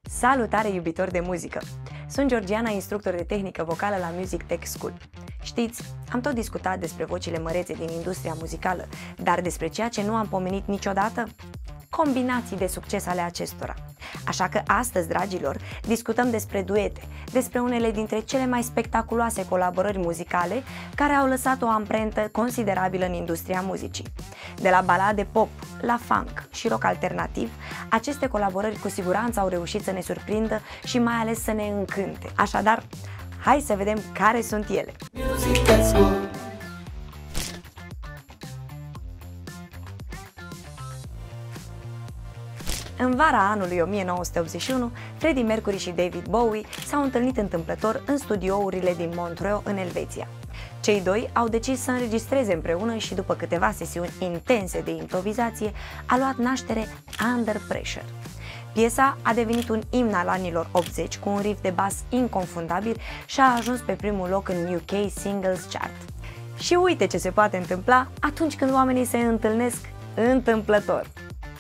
Salutare, iubitori de muzică! Sunt Georgiana, instructor de tehnică vocală la Music Tech School. Știți, am tot discutat despre vocile mărețe din industria muzicală, dar despre ceea ce nu am pomenit niciodată? Combinații de succes ale acestora. Așa că astăzi, dragilor, discutăm despre duete, despre unele dintre cele mai spectaculoase colaborări muzicale care au lăsat o amprentă considerabilă în industria muzicii. De la balade pop, la funk și rock alternativ, aceste colaborări cu siguranță au reușit să ne surprindă și mai ales să ne încânte. Așadar, hai să vedem care sunt ele. În vara anului 1981, Freddie Mercury și David Bowie s-au întâlnit întâmplător în studiourile din Montreux, în Elveția. Cei doi au decis să înregistreze împreună și după câteva sesiuni intense de improvizație a luat naștere Under Pressure. Piesa a devenit un imn al anilor 80 cu un riff de bas inconfundabil și a ajuns pe primul loc în UK Singles Chart. Și uite ce se poate întâmpla atunci când oamenii se întâlnesc întâmplător.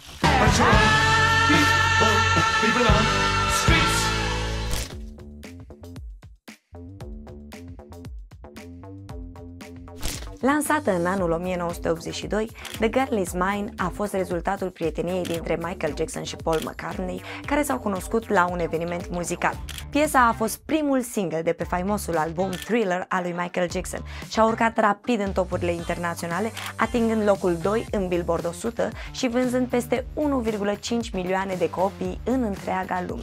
Lansată în anul 1982, The Girl Is Mine a fost rezultatul prieteniei dintre Michael Jackson și Paul McCartney, care s-au cunoscut la un eveniment muzical. Piesa a fost primul single de pe faimosul album Thriller al lui Michael Jackson și a urcat rapid în topurile internaționale, atingând locul 2 în Billboard 100 și vânzând peste 1,5 milioane de copii în întreaga lume.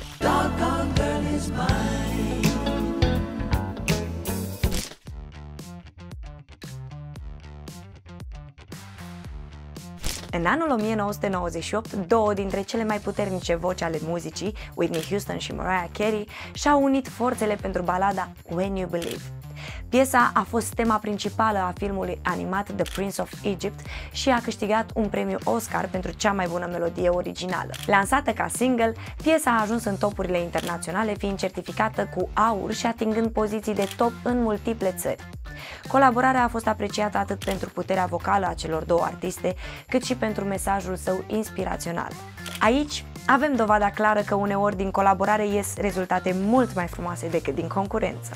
În anul 1998, două dintre cele mai puternice voci ale muzicii, Whitney Houston și Mariah Carey, și-au unit forțele pentru balada When You Believe. Piesa a fost tema principală a filmului animat The Prince of Egypt și a câștigat un premiu Oscar pentru cea mai bună melodie originală. Lansată ca single, piesa a ajuns în topurile internaționale, fiind certificată cu aur și atingând poziții de top în multiple țări. Colaborarea a fost apreciată atât pentru puterea vocală a celor două artiste, cât și pentru mesajul său inspirațional. Aici avem dovada clară că uneori din colaborare ies rezultate mult mai frumoase decât din concurență.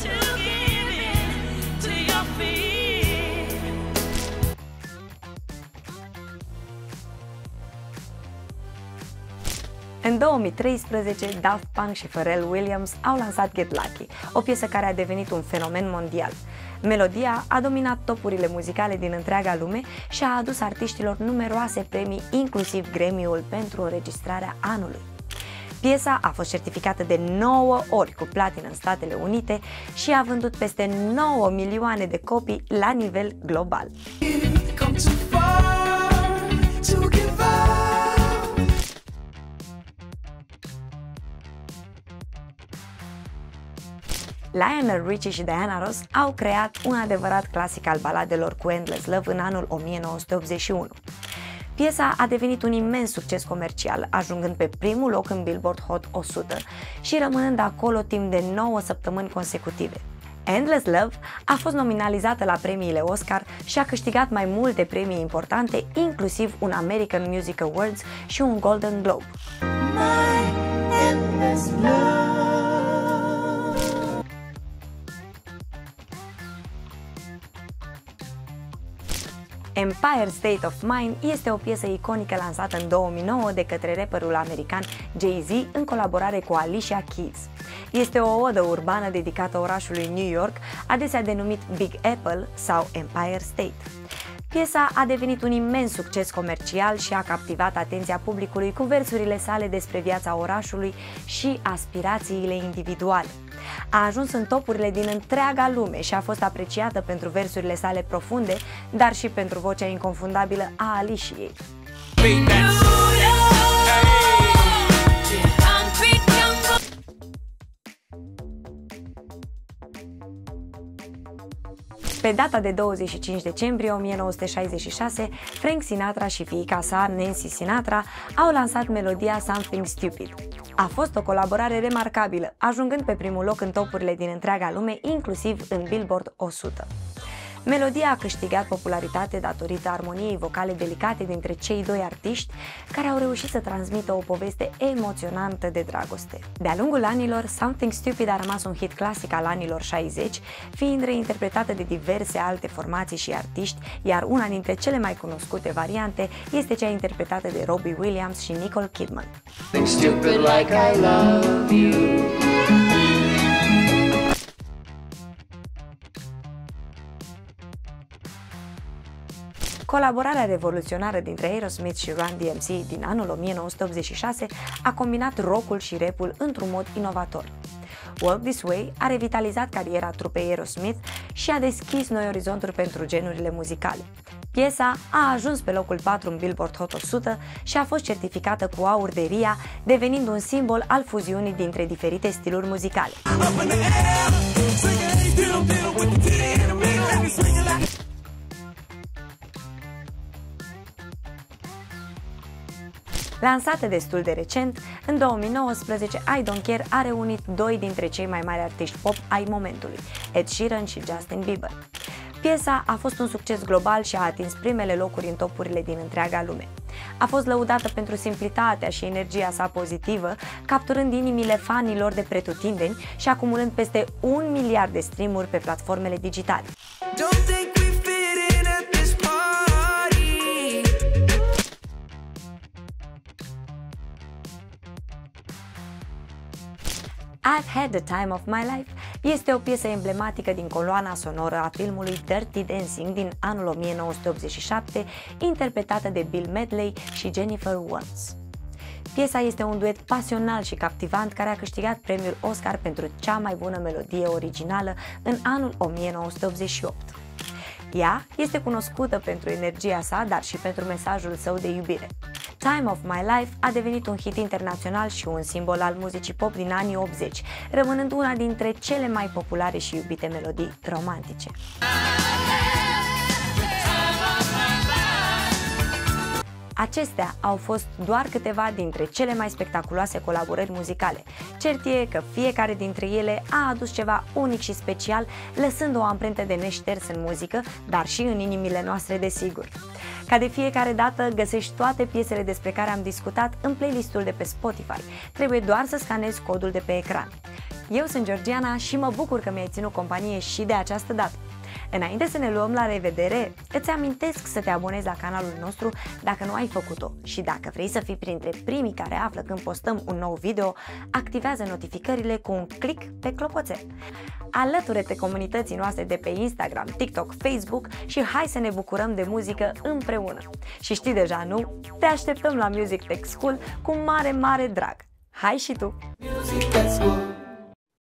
În 2013, Daft Punk și Pharrell Williams au lansat Get Lucky, o piesă care a devenit un fenomen mondial. Melodia a dominat topurile muzicale din întreaga lume și a adus artiștilor numeroase premii, inclusiv Grammy-ul pentru înregistrarea anului. Piesa a fost certificată de 9 ori cu platină în Statele Unite și a vândut peste 9 milioane de copii la nivel global. Lionel Richie și Diana Ross au creat un adevărat clasic al baladelor cu Endless Love în anul 1981. Piesa a devenit un imens succes comercial, ajungând pe primul loc în Billboard Hot 100 și rămânând acolo timp de 9 săptămâni consecutive. Endless Love a fost nominalizată la premiile Oscar și a câștigat mai multe premii importante, inclusiv un American Music Awards și un Golden Globe. Empire State of Mind este o piesă iconică lansată în 2009 de către rapperul american Jay-Z în colaborare cu Alicia Keys. Este o odă urbană dedicată orașului New York, adesea denumit Big Apple sau Empire State. Piesa a devenit un imens succes comercial și a captivat atenția publicului cu versurile sale despre viața orașului și aspirațiile individuale. A ajuns în topurile din întreaga lume și a fost apreciată pentru versurile sale profunde, dar și pentru vocea inconfundabilă a Aliciei. Pe data de 25 decembrie 1966, Frank Sinatra și fiica sa, Nancy Sinatra, au lansat melodia Something Stupid. A fost o colaborare remarcabilă, ajungând pe primul loc în topurile din întreaga lume, inclusiv în Billboard 100. Melodia a câștigat popularitate datorită armoniei vocale delicate dintre cei doi artiști, care au reușit să transmită o poveste emoționantă de dragoste. De-a lungul anilor, Something Stupid a rămas un hit clasic al anilor 60, fiind reinterpretată de diverse alte formații și artiști, iar una dintre cele mai cunoscute variante este cea interpretată de Robbie Williams și Nicole Kidman. Colaborarea revoluționară dintre Aerosmith și Run DMC din anul 1986 a combinat rock-ul și rap-ul într-un mod inovator. Walk This Way a revitalizat cariera trupei Aerosmith și a deschis noi orizonturi pentru genurile muzicale. Piesa a ajuns pe locul 4 în Billboard Hot 100 și a fost certificată cu aur de RIA, devenind un simbol al fuziunii dintre diferite stiluri muzicale. Lansată destul de recent, în 2019, I Don't Care a reunit doi dintre cei mai mari artiști pop ai momentului, Ed Sheeran și Justin Bieber. Piesa a fost un succes global și a atins primele locuri în topurile din întreaga lume. A fost lăudată pentru simplitatea și energia sa pozitivă, capturând inimile fanilor de pretutindeni și acumulând peste 1 miliard de streamuri pe platformele digitale. I've Had the Time of My Life este o piesă emblematică din coloana sonoră a filmului Dirty Dancing din anul 1987, interpretată de Bill Medley și Jennifer Warnes. Piesa este un duet pasional și captivant care a câștigat premiul Oscar pentru cea mai bună melodie originală în anul 1988. Ea este cunoscută pentru energia sa, dar și pentru mesajul său de iubire. Time of My Life a devenit un hit internațional și un simbol al muzicii pop din anii 80, rămânând una dintre cele mai populare și iubite melodii romantice. Acestea au fost doar câteva dintre cele mai spectaculoase colaborări muzicale. Cert e că fiecare dintre ele a adus ceva unic și special, lăsând o amprentă de neșters în muzică, dar și în inimile noastre, desigur. Ca de fiecare dată, găsești toate piesele despre care am discutat în playlistul de pe Spotify. Trebuie doar să scanezi codul de pe ecran. Eu sunt Georgiana și mă bucur că mi-ai ținut companie și de această dată. Înainte să ne luăm la revedere, îți amintesc să te abonezi la canalul nostru dacă nu ai făcut-o și dacă vrei să fii printre primii care află când postăm un nou video, activează notificările cu un click pe clopoțel. Alătură-te comunității noastre de pe Instagram, TikTok, Facebook și hai să ne bucurăm de muzică împreună. Și știi deja, nu? Te așteptăm la Music Tech School cu mare, mare drag! Hai și tu! Music Tech School.